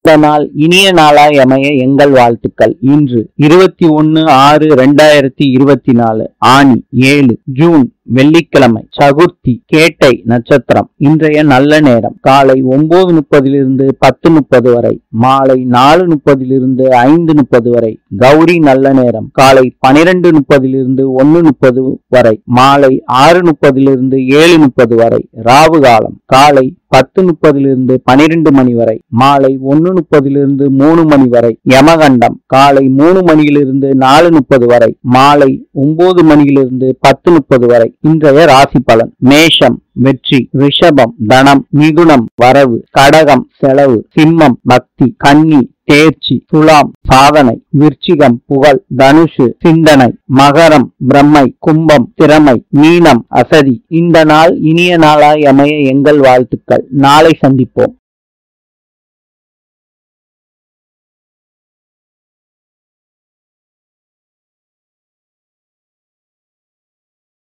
இந்த நாள் இனிய நாளாய் அமைய எங்கள் வாழ்த்துக்கள். இன்று 21/6/2024 ஆனி 7 ஜூன் வெள்ளிக்கிழமை, சதுர்த்தி, கேட்டை நட்சத்திரம். இன்றைய நல்ல நேரம் காலை 9:30 10:30 வரை, மாலை 4:30 5:30 வரை. கௌரி நல்ல நேரம் காலை 12:30 1:30 வரை, மாலை 6:30 7:30 வரை. ராவு காலம் காலை 10:30 12 மணி வரை, மாலை 1:30 3 மணி வரை. யமகண்டம் காலை 3 மணியிலிருந்து 4:30 வரை, மாலை 9 மணியிலிருந்து 10:30 வரை. இன்றைய ராசி பலன்: மேஷம் வெற்றி, ரிஷபம் தனம், மிதுனம் வரவு, கடகம் செலவு, சிம்மம் பக்தி, கன்னி தேர்ச்சி, துலாம் சாதனை, விருச்சிகம் புகழ், தனுஷு சிந்தனை, மகரம் பிரம்மை, கும்பம் திறமை, மீனம் அசதி. இந்த நாள் இனிய நாளாய் அமைய எங்கள் வாழ்த்துக்கள். நாளை சந்திப்போம்.